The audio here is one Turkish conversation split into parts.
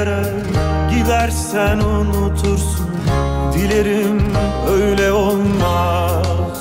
yere gidersen unutursun. Dilerim öyle olmaz.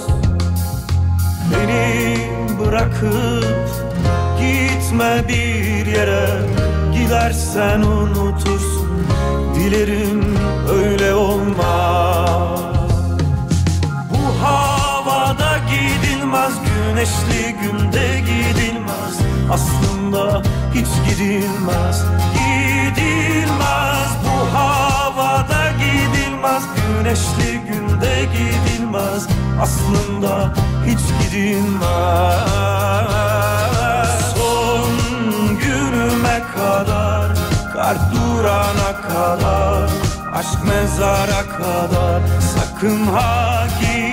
Beni bırakıp gitme bir yere, gidersen unutursun. Dilerim öyle olmaz. Bu havada gidilmez, güneşli günde gidilmez. Aslında hiç gidilmez, gidilmez. Bu havada gidilmez, güneşli günde gidilmez. Aslında hiç gidilmez. Son günüme kadar, kalp durana kadar, aşk mezara kadar, sakın ha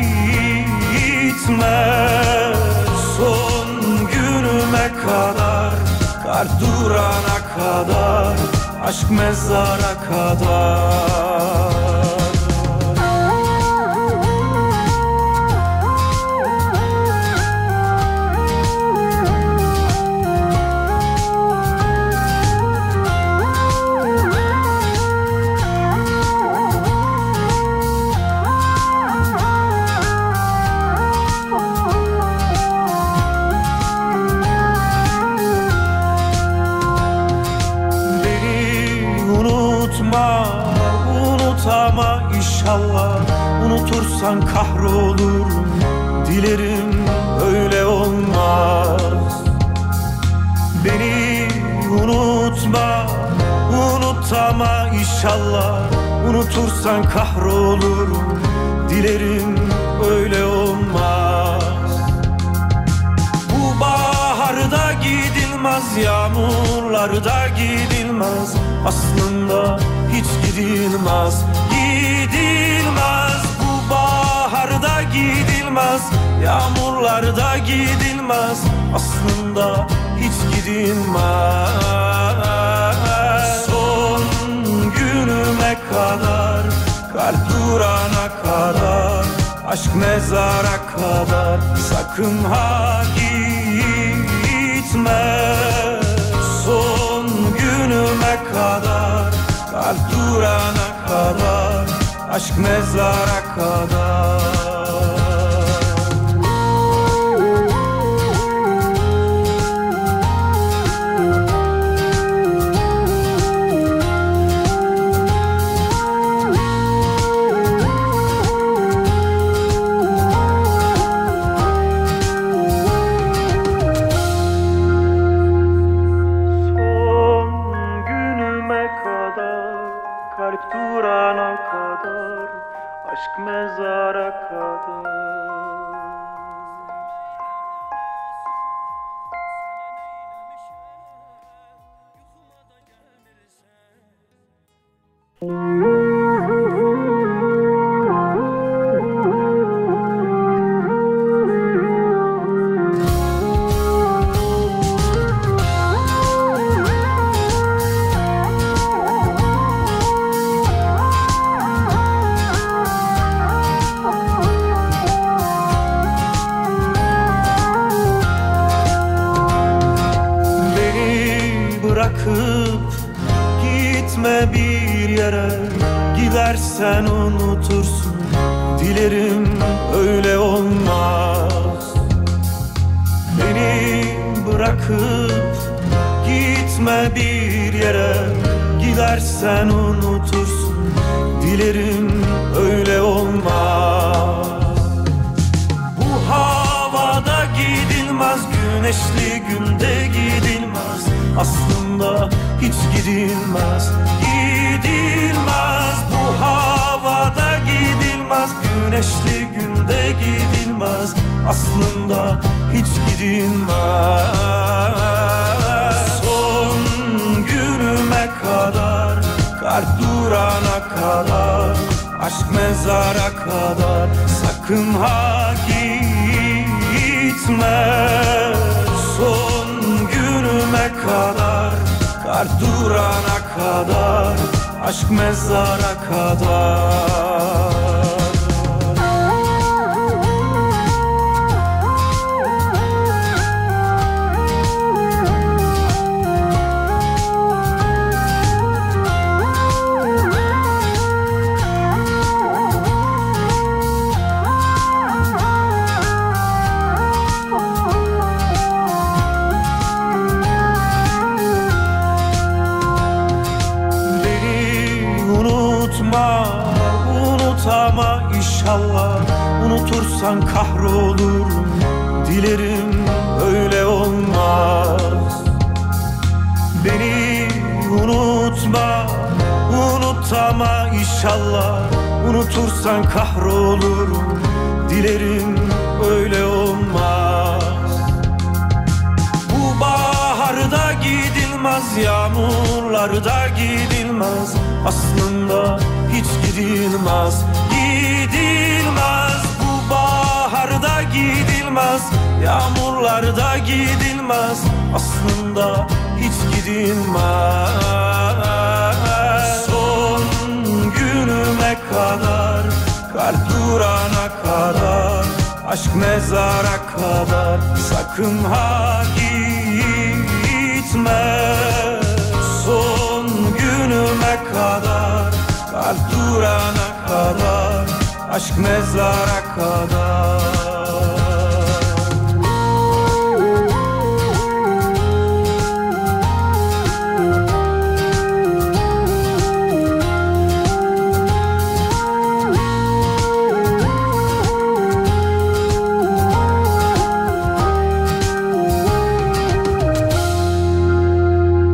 gitme. Son günüme kadar, kalp durana kadar, aşk mezara kadar. Unutama inşallah, unutursan kahrolurum. Dilerim öyle olmaz. Beni unutma, unutama inşallah, unutursan kahrolurum. Dilerim öyle olmaz. Bu baharda gidilmez, yağmurlarda gidilmez. Aslında hiç gidilmez, gidilmez. Bu baharda gidilmez, yağmurlarda gidilmez. Aslında hiç gidilmez. Son günüme kadar, kalp durana kadar, aşk mezara kadar, sakın ha gitme. Son günüme kadar, kalp durana kadar, aşk mezara kadar. Kalp durana kadar, aşk mezara kadar. Bırakıp gitme bir yere, gidersen unutursun. Dilerim öyle olmaz. Beni bırakıp gitme bir yere, gidersen unutursun. Dilerim öyle olmaz. Bu havada gidilmez, güneşli günde gidilmez. Aslında hiç gidilmez, gidilmez. Bu havada gidilmez, güneşli günde gidilmez. Aslında hiç gidilmez. Son günüme kadar, kalp durana kadar, aşk mezara kadar, sakın ha gitme. Son günüme kadar, kalp durana kadar, aşk mezara kadar. unut ama inşallah unutursan kahrolurum. Dilerim öyle olmaz. Beni unutma, unut ama inşallah unutursan kahrolurum. Dilerim öyle olmaz. Bu baharda gidilmez, yağmurlarda gidilmez. Aslında hiç gidilmez, gidilmez. Bu baharda gidilmez, yağmurlarda gidilmez. Aslında hiç gidilmez. Son günüme kadar, kalp durana kadar, aşk mezara kadar, sakın ha gitme. Son günüme kadar, kalp durana kadar, aşk mezara kadar.